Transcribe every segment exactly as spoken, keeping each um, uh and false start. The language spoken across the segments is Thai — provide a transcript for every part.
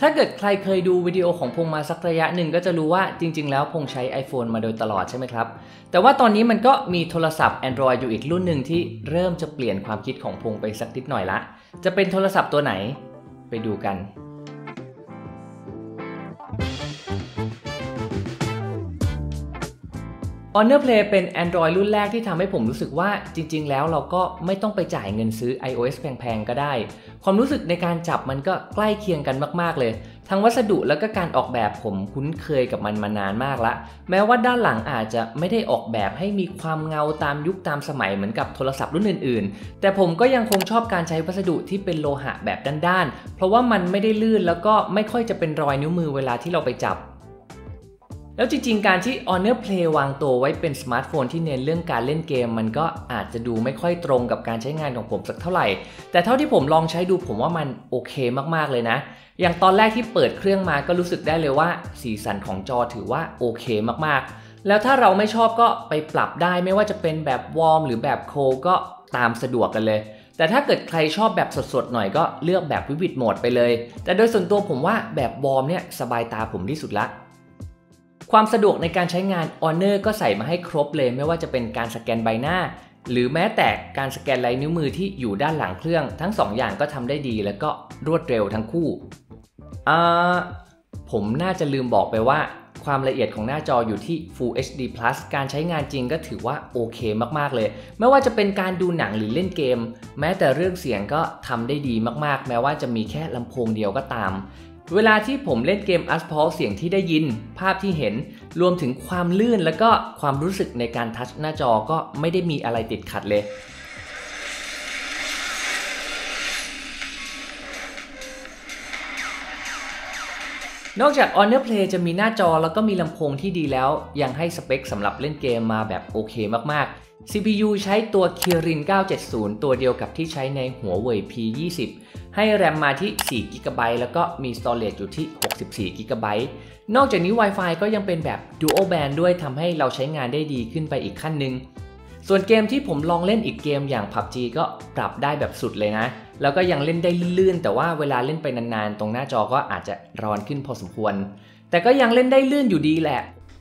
ถ้าเกิดใครเคยดูวิดีโอของพงมาสักระยะหนึ่งก็จะรู้ว่าจริงๆแล้วพงใช้ iPhone มาโดยตลอดใช่ไหมครับแต่ว่าตอนนี้มันก็มีโทรศัพท์ Android อยู่อีกรุ่นหนึ่งที่เริ่มจะเปลี่ยนความคิดของพงไปสักนิดหน่อยละจะเป็นโทรศัพท์ตัวไหนไปดูกันHonor Play เป็น Android รุ่นแรกที่ทำให้ผมรู้สึกว่าจริงๆแล้วเราก็ไม่ต้องไปจ่ายเงินซื้อ iOS แพงๆก็ได้ความรู้สึกในการจับมันก็ใกล้เคียงกันมากๆเลยทั้งวัสดุแล้วก็การออกแบบผมคุ้นเคยกับมันมานานมากละแม้ว่าด้านหลังอาจจะไม่ได้ออกแบบให้มีความเงาตามยุคตามสมัยเหมือนกับโทรศัพท์รุ่นอื่นๆแต่ผมก็ยังคงชอบการใช้วัสดุที่เป็นโลหะแบบด้านๆเพราะว่ามันไม่ได้ลื่นแล้วก็ไม่ค่อยจะเป็นรอยนิ้วมือเวลาที่เราไปจับแล้วจริงๆการที่ Honor Play วางตัวไว้เป็นสมาร์ทโฟนที่เน้นเรื่องการเล่นเกมมันก็อาจจะดูไม่ค่อยตรงกับการใช้งานของผมสักเท่าไหร่แต่เท่าที่ผมลองใช้ดูผมว่ามันโอเคมากๆเลยนะอย่างตอนแรกที่เปิดเครื่องมาก็รู้สึกได้เลยว่าสีสันของจอถือว่าโอเคมากๆแล้วถ้าเราไม่ชอบก็ไปปรับได้ไม่ว่าจะเป็นแบบวอร์มหรือแบบโคลก็ตามสะดวกกันเลยแต่ถ้าเกิดใครชอบแบบสดๆหน่อยก็เลือกแบบวิวิดโหมดไปเลยแต่โดยส่วนตัวผมว่าแบบวอร์มเนี่ยสบายตาผมที่สุดละความสะดวกในการใช้งาน Honor ก็ใส่มาให้ครบเลยไม่ว่าจะเป็นการสแกนใบหน้าหรือแม้แต่การสแกนลายนิ้วมือที่อยู่ด้านหลังเครื่องทั้งสองอย่างก็ทำได้ดีแล้วก็รวดเร็วทั้งคู่อ่าผมน่าจะลืมบอกไปว่าความละเอียดของหน้าจออยู่ที่ Full เอช ดี พลัส การใช้งานจริงก็ถือว่าโอเคมากๆเลยไม่ว่าจะเป็นการดูหนังหรือเล่นเกมแม้แต่เรื่องเสียงก็ทำได้ดีมากๆแม้ว่าจะมีแค่ลำโพงเดียวก็ตามเวลาที่ผมเล่นเกม Asphalt เสียงที่ได้ยินภาพที่เห็นรวมถึงความลื่นและก็ความรู้สึกในการทัชหน้าจอก็ไม่ได้มีอะไรติดขัดเลยนอกจาก Honor Play จะมีหน้าจอแล้วก็มีลำโพงที่ดีแล้วยังให้สเปคสำหรับเล่นเกมมาแบบโอเคมากๆ ซี พี ยู ใช้ตัว Kirin เก้าเจ็ดศูนย์ตัวเดียวกับที่ใช้ในหัวเว่ย พี ยี่สิบ ให้ แรม มาที่ สี่ จี บี แล้วก็มี Storage อยู่ที่ หกสิบสี่ จี บี นอกจากนี้ Wi-Fi ก็ยังเป็นแบบ Dual Band ด้วยทำให้เราใช้งานได้ดีขึ้นไปอีกขั้นหนึ่งส่วนเกมที่ผมลองเล่นอีกเกมอย่าง พับจี ก็ปรับได้แบบสุดเลยนะแล้วก็ยังเล่นได้ลื่นๆแต่ว่าเวลาเล่นไปนานๆตรงหน้าจอก็อาจจะร้อนขึ้นพอสมควรแต่ก็ยังเล่นได้ลื่นอยู่ดีแหละ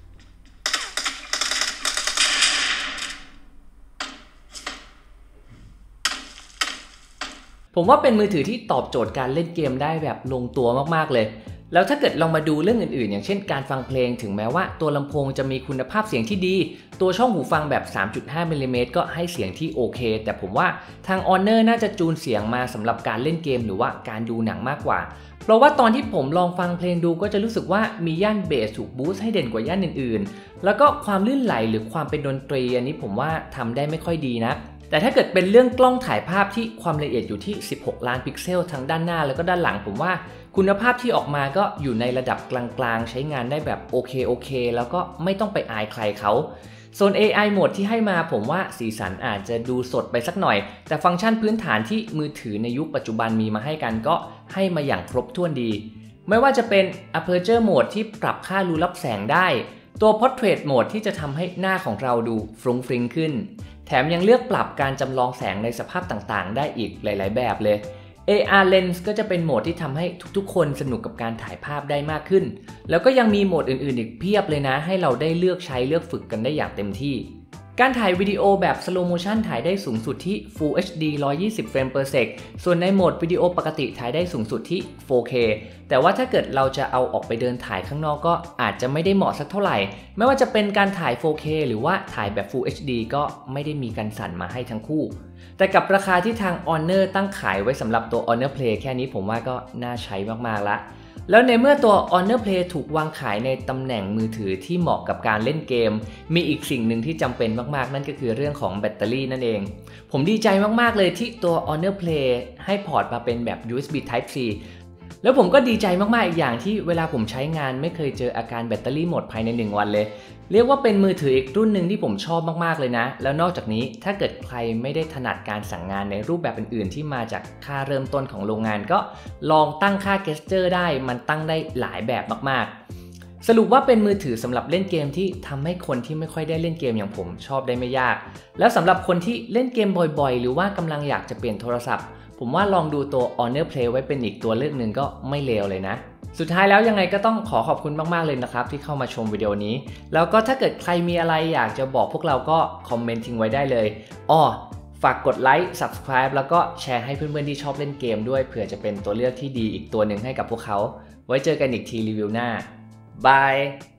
ผมว่าเป็นมือถือที่ตอบโจทย์การเล่นเกมได้แบบลงตัวมากๆเลยแล้วถ้าเกิดลองมาดูเรื่องอื่นๆอย่างเช่นการฟังเพลงถึงแม้ว่าตัวลำโพงจะมีคุณภาพเสียงที่ดีตัวช่องหูฟังแบบ สามจุดห้า มิลลิเมตรก็ให้เสียงที่โอเคแต่ผมว่าทาง Honor น่าจะจูนเสียงมาสำหรับการเล่นเกมหรือว่าการดูหนังมากกว่าเพราะว่าตอนที่ผมลองฟังเพลงดูก็จะรู้สึกว่ามีย่านเบสถูกบูสต์ให้เด่นกว่าย่านอื่นๆแล้วก็ความลื่นไหลหรือความเป็นดนตรีอันนี้ผมว่าทำได้ไม่ค่อยดีนะแต่ถ้าเกิดเป็นเรื่องกล้องถ่ายภาพที่ความละเอียดอยู่ที่สิบหกล้านพิกเซลทั้งด้านหน้าแล้วก็ด้านหลังผมว่าคุณภาพที่ออกมาก็อยู่ในระดับกลางๆใช้งานได้แบบโอเคโอเคแล้วก็ไม่ต้องไปอายใครเขาส่วน เอ ไอ โหมดที่ให้มาผมว่าสีสันอาจจะดูสดไปสักหน่อยแต่ฟังก์ชันพื้นฐานที่มือถือในยุคปัจจุบันมีมาให้กันก็ให้มาอย่างครบถ้วนดีไม่ว่าจะเป็น Aperture Mode ที่ปรับค่ารูรับแสงได้ตัว Portrait Mode ที่จะทำให้หน้าของเราดูฟรุ้งฟริ้งขึ้นแถมยังเลือกปรับการจำลองแสงในสภาพต่างๆได้อีกหลายๆแบบเลย เอ อาร์ Lens ก็จะเป็นโหมดที่ทำให้ทุกๆคนสนุกกับการถ่ายภาพได้มากขึ้นแล้วก็ยังมีโหมดอื่นๆอีกเพียบเลยนะให้เราได้เลือกใช้เลือกฝึกกันได้อย่างเต็มที่การถ่ายวิดีโอแบบ Slow Motion ถ่ายได้สูงสุดที่ Full เอช ดี หนึ่งร้อยยี่สิบ เฟรม per sec ส่วนในโหมดวิดีโอปกติถ่ายได้สูงสุดที่ โฟร์เค แต่ว่าถ้าเกิดเราจะเอาออกไปเดินถ่ายข้างนอกก็อาจจะไม่ได้เหมาะสักเท่าไหร่ไม่ว่าจะเป็นการถ่าย โฟร์เค หรือว่าถ่ายแบบ Full เอช ดี ก็ไม่ได้มีกันสั่นมาให้ทั้งคู่แต่กับราคาที่ทาง Honor ตั้งขายไว้สำหรับตัว Honor Play แค่นี้ผมว่าก็น่าใช้มากๆละแล้วในเมื่อตัว Honor Play ถูกวางขายในตำแหน่งมือถือที่เหมาะกับการเล่นเกมมีอีกสิ่งหนึ่งที่จำเป็นมากๆนั่นก็คือเรื่องของแบตเตอรี่นั่นเองผมดีใจมากๆเลยที่ตัว Honor Play ให้พอร์ตมาเป็นแบบ ยู เอส บี Type C แล้วผมก็ดีใจมากๆอีกอย่างที่เวลาผมใช้งานไม่เคยเจออาการแบตเตอรี่หมดภายในหนึ่งวันเลยเรียกว่าเป็นมือถืออีกรุ่นหนึ่งที่ผมชอบมากๆเลยนะแล้วนอกจากนี้ถ้าเกิดใครไม่ได้ถนัดการสั่งงานในรูปแบบอื่นๆที่มาจากค่าเริ่มต้นของโรงงานก็ลองตั้งค่า gesture ได้มันตั้งได้หลายแบบมากๆสรุปว่าเป็นมือถือสำหรับเล่นเกมที่ทำให้คนที่ไม่ค่อยได้เล่นเกมอย่างผมชอบได้ไม่ยากแล้วสำหรับคนที่เล่นเกมบ่อยๆหรือว่ากำลังอยากจะเปลี่ยนโทรศัพท์ผมว่าลองดูตัว Honor Play ไว้เป็นอีกตัวเลือกหนึ่งก็ไม่เลวเลยนะสุดท้ายแล้วยังไงก็ต้องขอขอบคุณมากๆเลยนะครับที่เข้ามาชมวิดีโอนี้แล้วก็ถ้าเกิดใครมีอะไรอยากจะบอกพวกเราก็คอมเมนต์ทิ้งไว้ได้เลยอ้อฝากกดไลค์ Subscribe แล้วก็แชร์ให้เพื่อนๆที่ชอบเล่นเกมด้วยเผื่อจะเป็นตัวเลือกที่ดีอีกตัวหนึ่งให้กับพวกเขาไว้เจอกันอีกทีรีวิวหน้าบาย